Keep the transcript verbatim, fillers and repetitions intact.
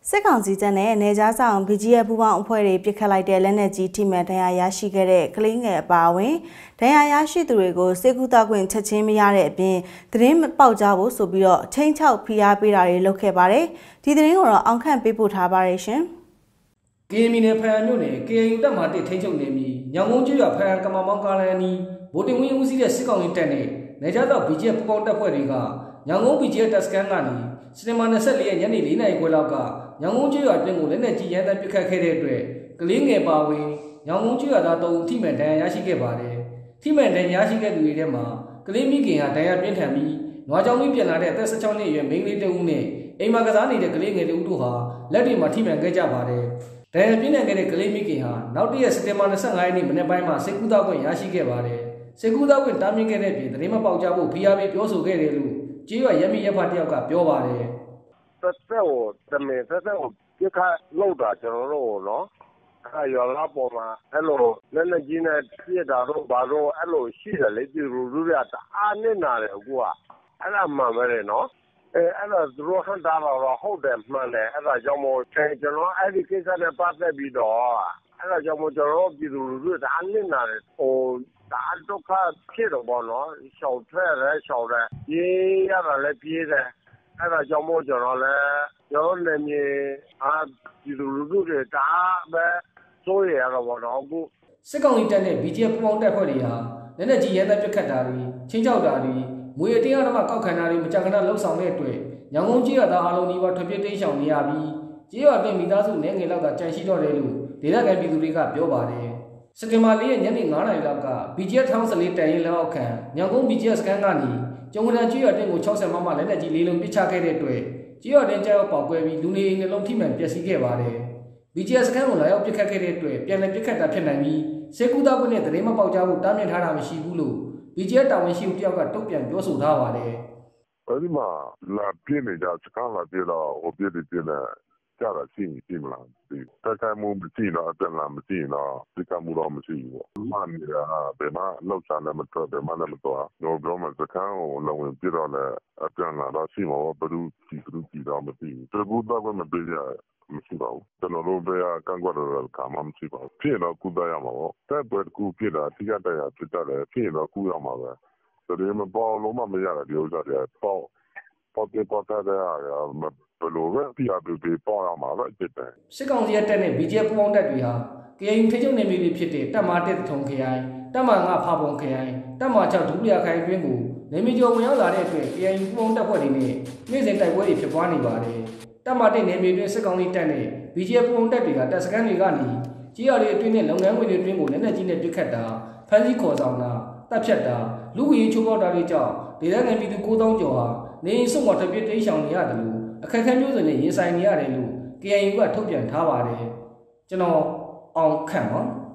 စစ်ကောင်စီတပ်နဲ့နေကြားဆောင် B G F ပူးပေါင်းအဖွဲ့တွေပြစ်ခတ်လိုက်တဲ့လက်နက်ကြီးထိမှန်ဒဏ်ရာရရှိခဲ့တဲ့ကလေးငယ်အပါအဝင်ဒဏ်ရာရရှိသူတွေကိုစေကူတာခွင့်ချက်ချင်းမရတဲ့အပြင်သတင်းပေါက်ကြားဖို့ဆိုပြီးတော့ချင်းချောက်ဖိအားပေးတာတွေလုပ်ခဲ့ပါတယ်။ဒီသတင်းကိုတော့အောင်ခန့်ပေးပို့ထားပါတယ်ရှင်။ကရင်ပြည်နယ်ဖန်မြို့နယ် K A U တပ်မှတစ်ထိန်းချုပ်နေပြီးညောင်ကုန်းကျွော်ဖန်ကမမောင်းကားလန်နီဗိုလ်တင်ဝင်းဦးစီးတဲ့စစ်ကောင်စီတပ်နဲ့နေကြားဆောင် B G F ပူးပေါင်းတပ်ဖွဲ့တွေကညောင်ကုန်း B G F တပ်စခန်းကနေစနေမှာ၂၄ရက်ညနေ၄နာရီခွဲလောက်ကညောင်ကုန်းကျွော်အတွင်းကိုလက်နက်ကြီးရန်တပ်ပစ်ခတ်ခဲ့တဲ့အတွက်ကလေးငယ်ပါဝင်ညောင်ကုန်းကျွော်သား၃ဦးထိမှန်ဒဏ်ရာရရှိခဲ့ပါတယ်။ထိမှန်ဒဏ်ရာရရှိခဲ့သူတွေထဲမှာကလေးမိခင်ဟာဒဏ်ရာပြင်းထန်ပြီးနွားကြောင်ကြီးပြန်လာတဲ့အသက်၁၆နှစ်အရွယ်မိန်းကလေးတစ်ဦးနဲ့အိမ်မှာကစားနေတဲ့ကလေးငယ်တစ်ဦးတို့ဟာလက်တွေမှာထိမှန်ခဲ့ကြပါတယ်။ဒဏ်ရာပြင်းထန်ခဲ့တဲ့ကလေးမိခင်ဟာနောက်တရက်စက်တင်ဘာ၂၅ရက်နေ့မနေ့ပိုင်းမှာစေကူတာခွင့်ရရှိခဲ့ပါတယ်။စေကူတာခွင့်တားမြစ်ခဲ့တဲ့ပြင်သတင်းမပေါက်ကြဖို့ဖိအားပေးပြောဆိုခဲ့တယ်လို့ကြေးရွာရက်မိရက်ဖတ်တယောက်ကပြောပါတယ်။သက်သက်ကိုတမင်သက်သက်ကိုပြစ်ခတ်လောက်တာကျွန်တော်တို့နော်အဲရွာလာပေါ်မှာအဲ့လိုလက်လက်ကြီးနဲ့ပြစ်တာတော့ဘာလို့အဲ့လိုရှိတယ်လေဒီလူလူရတာအားနဲ့နာတယ်ကွာအဲ့ဒါမှန်ပဲနော်အဲအဲ့ဒါသူတို့ဟန်တာတော့ဟုတ်တယ်မှန်တယ်အဲ့ဒါကြောင့်မို့ကျွန်တော်အဲ့ဒီကိစ္စနဲ့ပတ်သက်ပြီးတော့အဲ့ဒါကြောင့်မို့ကျွန်တော်ပြည်သူလူထုတအားနဲ့နာတယ်ဟိုဒါတော့ကဖြစ်တော့ဘောနော်ရှောက်ထွက်ရဲရှောက်ရဲပြေးရတာလည်းပြေးတယ်အဲ့ဒါကြောင့်မို့ကျွန်တော်လည်းကျွန်တော်လည်းမြေအာဒီလူလူတွေတာပဲစိုးရရတော့ဘောနော်အခုစစ်ကောင်စီတပ်နဲ့ B G F ပူးပေါင်းတပ်ဖွဲ့တွေဟာလက်နက်ကြီးရန်တပ်ပစ်ခတ်တာတွေချင်းချောက်တာတွေမွေအတင်းအဓမ္မကောက်ခံတာတွေမကြာခဏလှုပ်ဆောင်တဲ့အတွက်ညောင်ကုန်းကြီးရသားအလုံးဒီပါထွက်ပြေးတိမ်းရှောင်နေရပြီးကြေးရွာတွင်မိသားစုနဲ့ငယ်လောက်ကကြံရှိတော့တယ်လို့ဒေသခံပြည်သူတွေကပြောပါတယ်စက်တင်ဘာ၄ရက်ညနေ၅နာရီလောက်က B G F ထောင်း၁၄တန်ရင်လက်အောက်ခံညောင်ကုန်း B G F စခန်းကနေကျုံကရန်ကျွော်တင်ကို၆၀မမလက်နက်ကြီးလေးလုံးပစ်ချခဲ့တဲ့အတွက်ကျွော်တင်ကြောက်ပေါက်ကွဲပြီးလူနေအိမ်နှလုံးထိမှန်ပျက်စီးခဲ့ပါတယ်။ B G F စခန်းကိုလာရောက်ပစ်ခတ်ခဲ့တဲ့အတွက်ပြန်လည်ပစ်ခတ်တာဖြစ်နိုင်ပြီးစေကူတာခွင့်နဲ့သတင်းမပေါက်ကြားဖို့တားမြစ်ထားတာမရှိဘူးလို့ B G F တာဝန်ရှိသူတယောက်ကတုံ့ပြန်ပြောဆိုထားပါတယ်။အဲဒီမှာလာပြင်းနေကြစကားလာပြတော့ဟိုပြည့်ပြည့်နဲ့ကြတာရှိရှိမလားဒီတက်ခိုင်မှုမရှိတော့အတန်လာမရှိတော့ဒီကမှုတော့မရှိဘူးပေါ့။မှန်နေတာဘယ်မှာလောက်ချာလည်းမထွက်ဘယ်မှာလည်းမသွားတော့ပြောမှစကားကိုလုံဝင်ပြတော့လည်းအတန်လာတော့ရှိမှာဘယ်သူစီသူစီတော့မသိဘူး။တကူတော့မပေးရမရှိပါဘူးကျွန်တော်တို့ဘက်ကကန့်ကွက်တော့ကာမှမရှိပါဘူးဖြစ်တော့ကုသရမှာပေါ့တက်ပွဲကူဖြစ်တာတိကျတရားဖြစ်တယ်ဖြစ်တော့ကုရမှာပဲဒါပေမဲ့ပေါ်လုံးမမရတာဒီဥစ္စာတွေပေါ့ပေါ်ပြပေါ်တဲ့အားမဘလို့ပဲပြပြပြပေါ်ရမှာပဲဖြစ်တယ်စစ်ကောင်စီရဲ့တပ်နဲ့ B G F ပူးပေါင်းတပ်တွေဟာ K A U ထိချုပ်နေမျိုးတွေဖြစ်တဲ့တပ်မတက်ထုံခရိုင်တပ်မငါဖာပုံခရိုင်တပ်မ၆ဒုတိယခိုင်အတွင်းကိုနေမီကျော်ဝင်ရောက်လာတဲ့အတွက် K A U ပူးပေါင်းတပ်ဖွဲ့တွေနဲ့နေ့စဉ်တိုက်ပွဲတွေဖြစ်ပွားနေပါတယ်တပ်မတက်နေမျိုးတွင်စစ်ကောင်စီတပ်နဲ့ B G F ပူးပေါင်းတပ်တွေကတပ်စခန်းတွေကနေကြီးရတဲ့အတွင်းနဲ့လုပ်ငန်းဝင်တွေအတွင်းကိုလက်နက်ကြီးနဲ့ပစ်ခတ်တာဖမ်းဆီးခေါ်ဆောင်တာတပ်ဖြတ်တာလူ့ဝေချိုးပေါက်တာတွေကြောင့်ဒေသခံပြည်သူ၉သောင်းကျော်ဟာနေအိမ်စုံမထွက်ပြေးတိမ်းရှောင်နေရတယ်လို့အခက်အခဲမျိုးစုံနဲ့ရင်ဆိုင်နေရတယ်လို့ K A U ကထုတ်ပြန်ထားပါတယ်ကျွန်တော်အောင်ခန့်ပါ